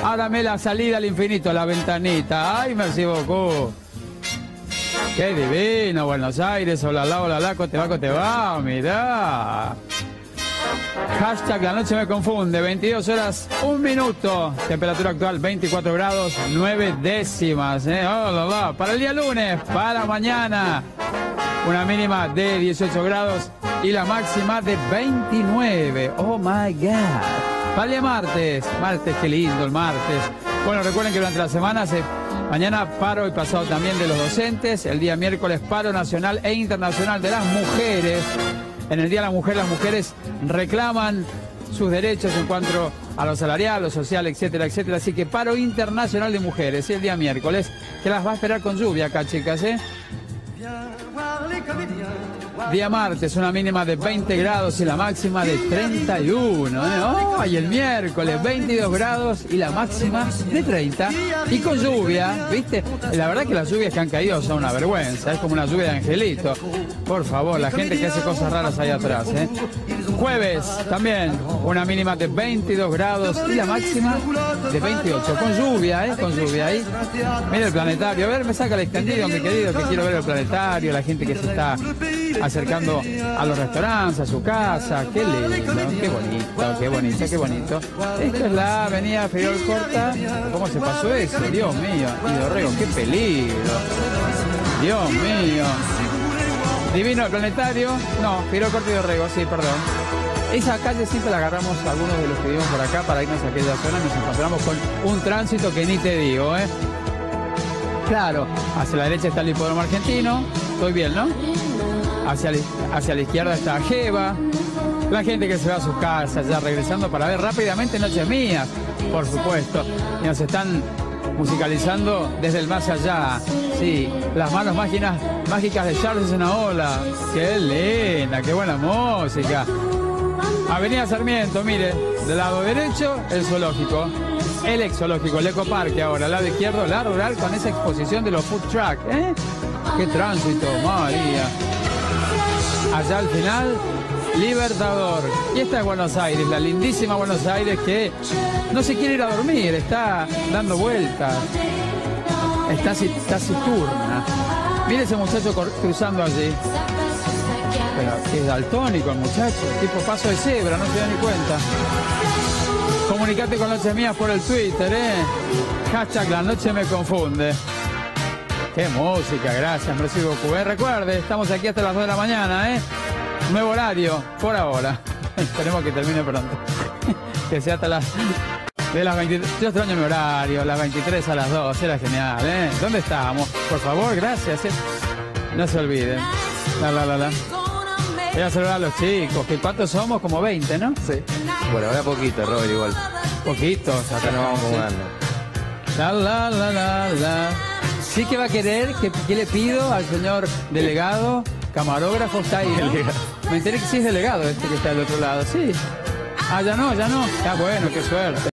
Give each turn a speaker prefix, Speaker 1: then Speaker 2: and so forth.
Speaker 1: Ábrame la salida al infinito, la ventanita. Ay, merci beaucoup. Qué divino, Buenos Aires. Hola, te va, mirá. Hashtag la noche me confunde, 22 horas, 1 minuto. Temperatura actual 24 grados, 9 décimas. Para el día lunes, para mañana, una mínima de 18 grados y la máxima de 29. Oh my God. Para el día martes, qué lindo el martes. Bueno, recuerden que durante la semana mañana paro y pasado también de los docentes. El día miércoles paro nacional e internacional de las mujeres. En el Día de la Mujer, las mujeres reclaman sus derechos en cuanto a lo salarial, lo social, etcétera, etcétera. Así que paro internacional de mujeres, el día miércoles, que las va a esperar con lluvia acá, chicas, ¿eh? Día martes, una mínima de 20 grados y la máxima de 31. Y el miércoles, 22 grados y la máxima de 30. Y con lluvia, ¿viste? La verdad que las lluvias que han caído son una vergüenza. Es como una lluvia de angelito. Por favor, la gente que hace cosas raras ahí atrás, ¿eh? Jueves, también, una mínima de 22 grados y la máxima de 28. Con lluvia, ¿eh? Con lluvia ahí. Mira el planetario. A ver, me saca el extendido, mi querido, que quiero ver el planetario. La gente que se está acercando a los restaurantes, a su casa. Qué lindo, qué bonito, qué bonito, qué bonito. Esta es la avenida Fidel Corta. ¿Cómo se pasó eso? Dios mío. Y Dorrego, qué peligro. Dios mío. Divino el planetario. No, Fidel Corta y Dorrego, sí, perdón. Esa calle siempre la agarramos algunos de los que vivimos por acá para irnos a aquella zona. Nos encontramos con un tránsito que ni te digo, ¿eh? Claro, hacia la derecha está el hipódromo argentino. Estoy bien, ¿no? Hacia la izquierda está Jeva. La gente que se va a sus casas ya regresando para ver rápidamente Noches Mías, por supuesto. Y nos están musicalizando desde el más allá. Sí, las manos mágicas de Charles Enaola. Qué linda, qué buena música. Avenida Sarmiento, mire, del lado derecho el zoológico, el ex zoológico, el ecoparque ahora, al lado izquierdo la rural con esa exposición de los food truck, ¿eh? Qué tránsito, María. Allá al final, Libertador. Y esta es Buenos Aires, la lindísima Buenos Aires que no se quiere ir a dormir, está dando vueltas, está taciturna. Mire ese muchacho cruzando allí. Pero es daltónico el muchacho, tipo paso de cebra, no se da ni cuenta. Comunicate con Noches Mías por el Twitter, ¿eh? Hashtag la noche me confunde. Qué música, gracias, merci beaucoup. Recuerde, estamos aquí hasta las 2 de la mañana, ¿eh? Nuevo horario, por ahora. Esperemos que termine pronto. Que sea hasta de las 23. Yo extraño mi horario, las 23 a las 2, era genial, ¿eh? ¿Dónde estábamos? Por favor, gracias, ¿eh? No se olviden. Voy a saludar a los chicos, que ¿cuántos somos? Como 20, ¿no?
Speaker 2: Sí. Bueno, ahora poquito, Robert, igual.
Speaker 1: Poquitos.
Speaker 2: Acá nos vamos jugando.
Speaker 1: Sí que va a querer, ¿qué le pido al señor delegado? Camarógrafo está ahí, ¿no? Me enteré que sí es delegado este que está del otro lado, sí. Ah, ya no. Está bueno, qué suerte.